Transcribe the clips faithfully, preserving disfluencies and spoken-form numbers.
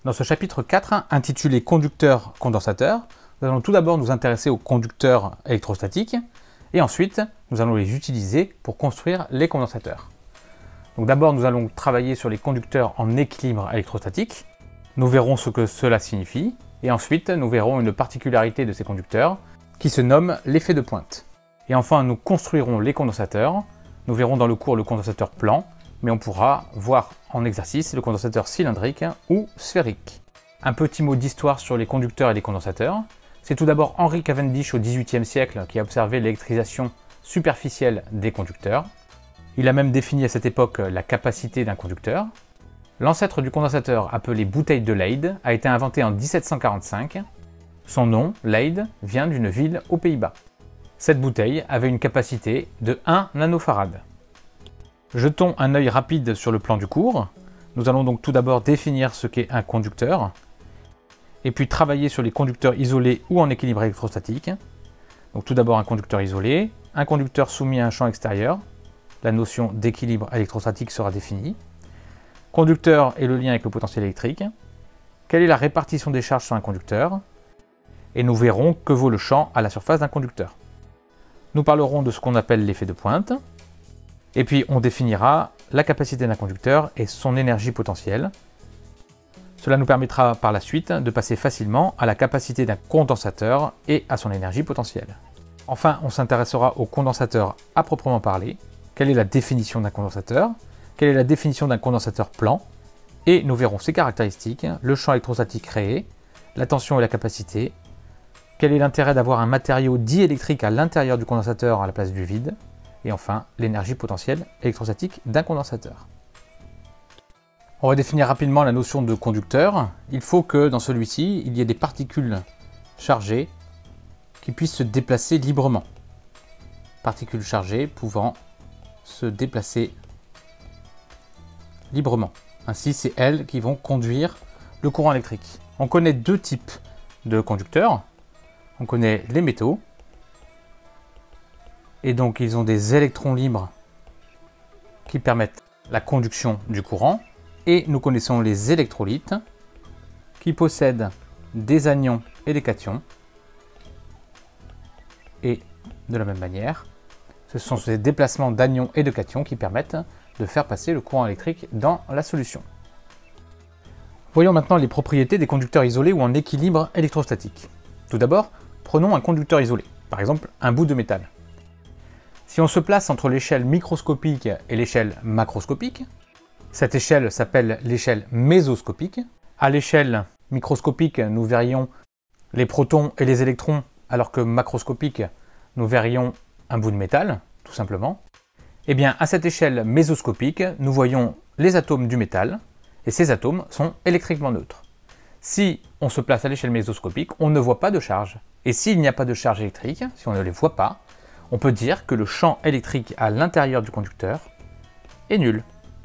Dans ce chapitre quatre, intitulé Conducteur condensateur, nous allons tout d'abord nous intéresser aux conducteurs électrostatiques et ensuite nous allons les utiliser pour construire les condensateurs. Donc d'abord nous allons travailler sur les conducteurs en équilibre électrostatique. Nous verrons ce que cela signifie et ensuite nous verrons une particularité de ces conducteurs qui se nomme l'effet de pointe. Et enfin nous construirons les condensateurs. Nous verrons dans le cours le condensateur plan, mais on pourra voir en exercice le condensateur cylindrique ou sphérique. Un petit mot d'histoire sur les conducteurs et les condensateurs. C'est tout d'abord Henry Cavendish au dix-huitième siècle qui a observé l'électrisation superficielle des conducteurs. Il a même défini à cette époque la capacité d'un conducteur. L'ancêtre du condensateur, appelé bouteille de Leyde, a été inventé en mille sept cent quarante-cinq. Son nom, Leyde, vient d'une ville aux Pays-Bas. Cette bouteille avait une capacité de un nanofarad. Jetons un œil rapide sur le plan du cours. Nous allons donc tout d'abord définir ce qu'est un conducteur, et puis travailler sur les conducteurs isolés ou en équilibre électrostatique. Donc tout d'abord un conducteur isolé, un conducteur soumis à un champ extérieur. La notion d'équilibre électrostatique sera définie. Conducteur et le lien avec le potentiel électrique. Quelle est la répartition des charges sur un conducteur? Et nous verrons que vaut le champ à la surface d'un conducteur. Nous parlerons de ce qu'on appelle l'effet de pointe. Et puis on définira la capacité d'un conducteur et son énergie potentielle. Cela nous permettra par la suite de passer facilement à la capacité d'un condensateur et à son énergie potentielle. Enfin, on s'intéressera au condensateur à proprement parler. Quelle est la définition d'un condensateur? Quelle est la définition d'un condensateur plan? Et nous verrons ses caractéristiques, le champ électrostatique créé, la tension et la capacité. Quel est l'intérêt d'avoir un matériau diélectrique à l'intérieur du condensateur à la place du vide? Et enfin, l'énergie potentielle électrostatique d'un condensateur. On va définir rapidement la notion de conducteur. Il faut que dans celui-ci, il y ait des particules chargées qui puissent se déplacer librement. Particules chargées pouvant se déplacer librement. Ainsi, c'est elles qui vont conduire le courant électrique. On connaît deux types de conducteurs. On connaît les métaux. Et donc, ils ont des électrons libres qui permettent la conduction du courant. Et nous connaissons les électrolytes qui possèdent des anions et des cations. Et de la même manière, ce sont ces déplacements d'anions et de cations qui permettent de faire passer le courant électrique dans la solution. Voyons maintenant les propriétés des conducteurs isolés ou en équilibre électrostatique. Tout d'abord, prenons un conducteur isolé, par exemple un bout de métal. Si on se place entre l'échelle microscopique et l'échelle macroscopique, cette échelle s'appelle l'échelle mésoscopique. À l'échelle microscopique, nous verrions les protons et les électrons, alors que macroscopique, nous verrions un bout de métal, tout simplement. Et bien, à cette échelle mésoscopique, nous voyons les atomes du métal, et ces atomes sont électriquement neutres. Si on se place à l'échelle mésoscopique, on ne voit pas de charge. Et s'il n'y a pas de charge électrique, si on ne les voit pas, on peut dire que le champ électrique à l'intérieur du conducteur est nul.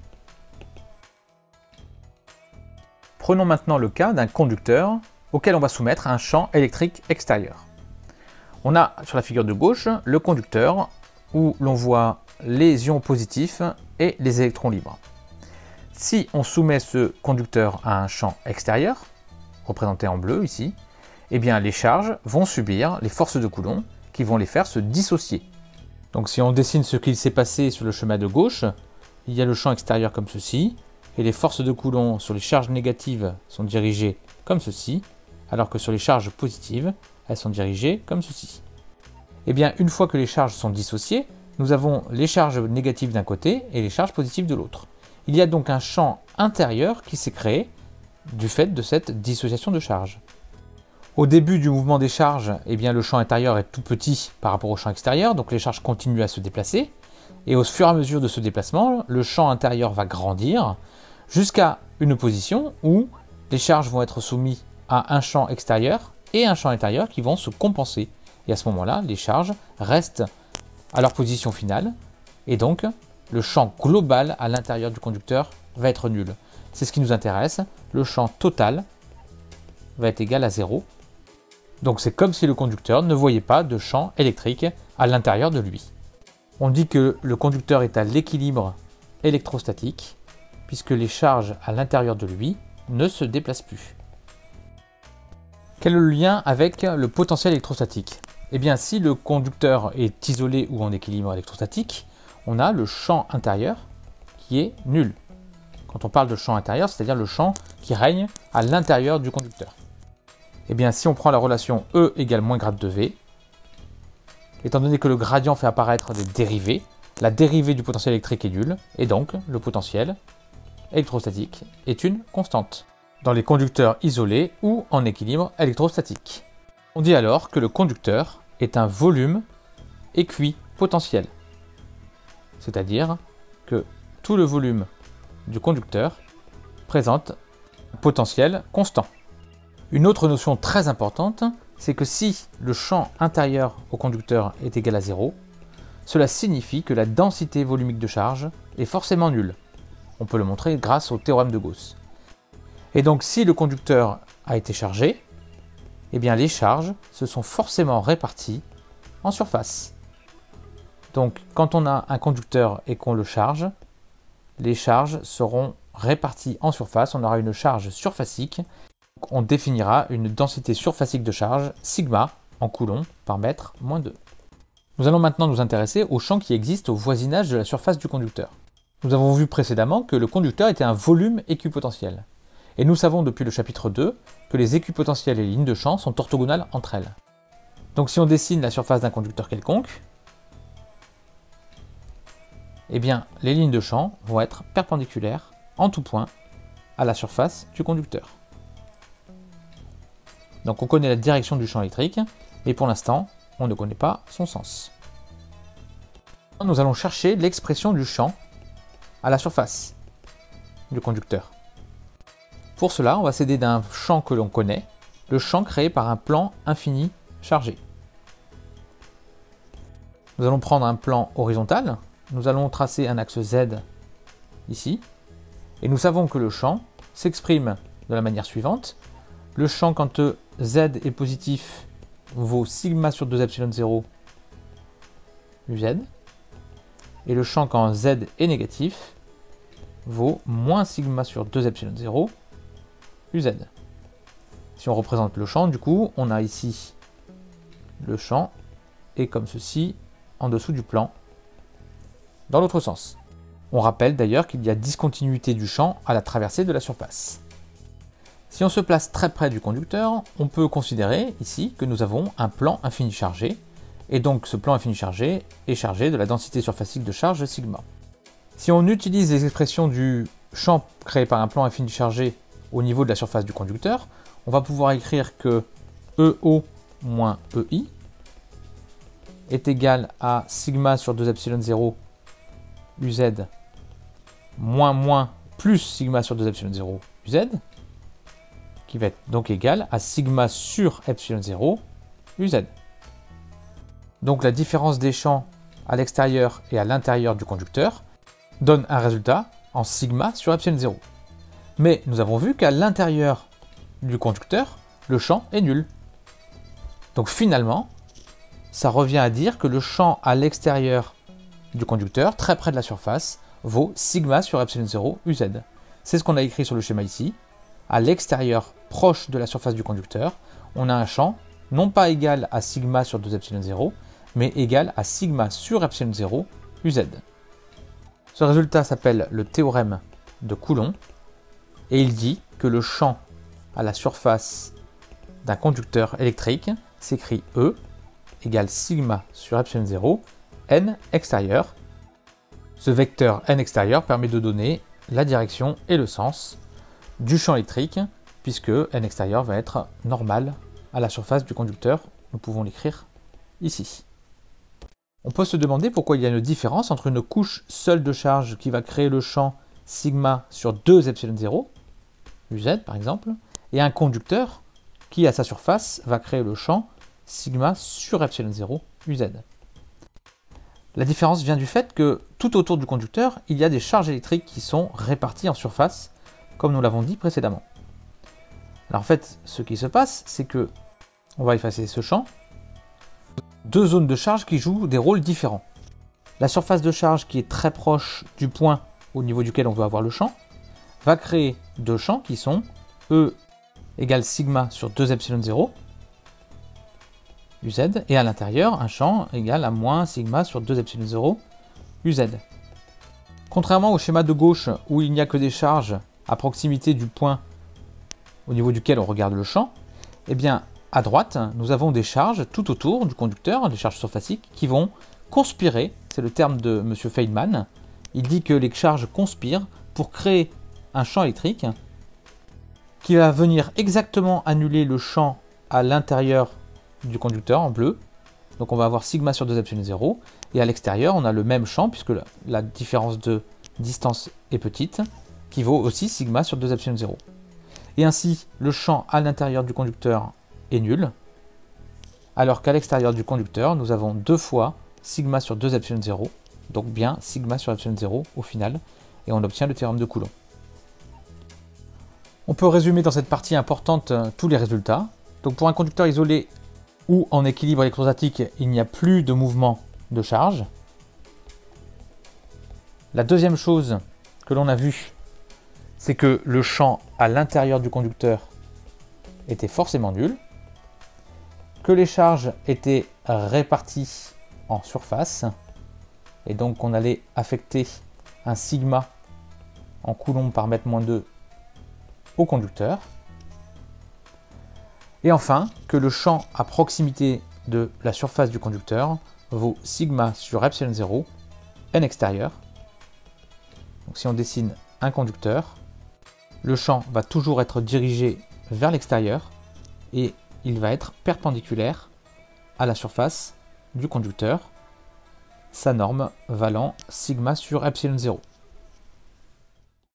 Prenons maintenant le cas d'un conducteur auquel on va soumettre un champ électrique extérieur. On a sur la figure de gauche le conducteur où l'on voit les ions positifs et les électrons libres. Si on soumet ce conducteur à un champ extérieur, représenté en bleu ici, eh bien les charges vont subir les forces de Coulomb qui vont les faire se dissocier. Donc si on dessine ce qu'il s'est passé sur le schéma de gauche, il y a le champ extérieur comme ceci, et les forces de Coulomb sur les charges négatives sont dirigées comme ceci, alors que sur les charges positives, elles sont dirigées comme ceci. Et bien une fois que les charges sont dissociées, nous avons les charges négatives d'un côté et les charges positives de l'autre. Il y a donc un champ intérieur qui s'est créé du fait de cette dissociation de charges. Au début du mouvement des charges, eh bien, le champ intérieur est tout petit par rapport au champ extérieur, donc les charges continuent à se déplacer. Et au fur et à mesure de ce déplacement, le champ intérieur va grandir jusqu'à une position où les charges vont être soumises à un champ extérieur et un champ intérieur qui vont se compenser. Et à ce moment-là, les charges restent à leur position finale. Et donc, le champ global à l'intérieur du conducteur va être nul. C'est ce qui nous intéresse. Le champ total va être égal à zéro. Donc c'est comme si le conducteur ne voyait pas de champ électrique à l'intérieur de lui. On dit que le conducteur est à l'équilibre électrostatique, puisque les charges à l'intérieur de lui ne se déplace plus. Quel est le lien avec le potentiel électrostatique? Eh bien, si le conducteur est isolé ou en équilibre électrostatique, on a le champ intérieur qui est nul. Quand on parle de champ intérieur, c'est-à-dire le champ qui règne à l'intérieur du conducteur. Eh bien, si on prend la relation E égale moins grade de V, étant donné que le gradient fait apparaître des dérivées, la dérivée du potentiel électrique est nulle, et donc le potentiel électrostatique est une constante, dans les conducteurs isolés ou en équilibre électrostatique. On dit alors que le conducteur est un volume équipotentiel, c'est-à-dire que tout le volume du conducteur présente un potentiel constant. Une autre notion très importante, c'est que si le champ intérieur au conducteur est égal à zéro, cela signifie que la densité volumique de charge est forcément nulle. On peut le montrer grâce au théorème de Gauss. Et donc si le conducteur a été chargé, eh bien les charges se sont forcément réparties en surface. Donc quand on a un conducteur et qu'on le charge, les charges seront réparties en surface, on aura une charge surfacique. On définira une densité surfacique de charge, sigma, en coulombs par mètre moins deux. Nous allons maintenant nous intéresser au champ qui existe au voisinage de la surface du conducteur. Nous avons vu précédemment que le conducteur était un volume équipotentiel. Et nous savons depuis le chapitre deux que les équipotentiels et les lignes de champ sont orthogonales entre elles. Donc si on dessine la surface d'un conducteur quelconque, eh bien les lignes de champ vont être perpendiculaires en tout point à la surface du conducteur. Donc on connaît la direction du champ électrique, mais pour l'instant, on ne connaît pas son sens. Nous allons chercher l'expression du champ à la surface du conducteur. Pour cela, on va s'aider d'un champ que l'on connaît, le champ créé par un plan infini chargé. Nous allons prendre un plan horizontal, nous allons tracer un axe Z ici, et nous savons que le champ s'exprime de la manière suivante. Le champ quand Z est positif vaut sigma sur deux epsilon zéro U Z, et le champ quand Z est négatif vaut moins sigma sur deux epsilon zéro U Z. Si on représente le champ, du coup, on a ici le champ, et comme ceci, en dessous du plan, dans l'autre sens. On rappelle d'ailleurs qu'il y a discontinuité du champ à la traversée de la surface. Si on se place très près du conducteur, on peut considérer ici que nous avons un plan infini chargé, et donc ce plan infini chargé est chargé de la densité surfacique de charge sigma. Si on utilise les expressions du champ créé par un plan infini chargé au niveau de la surface du conducteur, on va pouvoir écrire que E O moins E I est égal à sigma sur deux epsilon zéro U Z moins moins plus sigma sur deux epsilon zéro U Z, qui va être donc égal à sigma sur epsilon zéro U Z. Donc la différence des champs à l'extérieur et à l'intérieur du conducteur donne un résultat en sigma sur epsilon zéro. Mais nous avons vu qu'à l'intérieur du conducteur, le champ est nul. Donc finalement, ça revient à dire que le champ à l'extérieur du conducteur, très près de la surface, vaut sigma sur epsilon zéro U Z. C'est ce qu'on a écrit sur le schéma ici. À l'extérieur, proche de la surface du conducteur, on a un champ non pas égal à sigma sur deux epsilon zéro, mais égal à sigma sur epsilon zéro U Z. Ce résultat s'appelle le théorème de Coulomb, et il dit que le champ à la surface d'un conducteur électrique s'écrit E égale sigma sur epsilon zéro N extérieur. Ce vecteur N extérieur permet de donner la direction et le sens du champ électrique, puisque N extérieur va être normal à la surface du conducteur. Nous pouvons l'écrire ici. On peut se demander pourquoi il y a une différence entre une couche seule de charge qui va créer le champ sigma sur deux epsilon zéro, U Z par exemple, et un conducteur qui à sa surface va créer le champ sigma sur epsilon zéro U Z. La différence vient du fait que tout autour du conducteur, il y a des charges électriques qui sont réparties en surface, comme nous l'avons dit précédemment. Alors en fait, ce qui se passe, c'est que, on va effacer ce champ, deux zones de charge qui jouent des rôles différents. La surface de charge qui est très proche du point au niveau duquel on veut avoir le champ, va créer deux champs qui sont E égale sigma sur deux epsilon zéro, U Z, et à l'intérieur, un champ égale à moins sigma sur deux epsilon zéro, U Z. Contrairement au schéma de gauche où il n'y a que des charges à proximité du point au niveau duquel on regarde le champ, eh bien à droite, nous avons des charges tout autour du conducteur, des charges surfaciques, qui vont conspirer, c'est le terme de M. Feynman. Il dit que les charges conspirent pour créer un champ électrique qui va venir exactement annuler le champ à l'intérieur du conducteur en bleu. Donc on va avoir sigma sur deux epsilon zéro, et à l'extérieur on a le même champ puisque la, la différence de distance est petite, qui vaut aussi sigma sur deux epsilon zéro. Et ainsi le champ à l'intérieur du conducteur est nul, alors qu'à l'extérieur du conducteur nous avons deux fois sigma sur deux epsilon zéro, donc bien sigma sur epsilon zéro au final, et on obtient le théorème de Coulomb. On peut résumer dans cette partie importante euh, tous les résultats. Donc pour un conducteur isolé ou en équilibre électrostatique, il n'y a plus de mouvement de charge. La deuxième chose que l'on a vue, c'est que le champ à l'intérieur du conducteur était forcément nul, que les charges étaient réparties en surface, et donc on allait affecter un sigma en coulomb par mètre moins deux au conducteur. Et enfin, que le champ à proximité de la surface du conducteur vaut sigma sur epsilon zéro, n extérieur. Donc si on dessine un conducteur, le champ va toujours être dirigé vers l'extérieur et il va être perpendiculaire à la surface du conducteur, sa norme valant sigma sur epsilon zéro.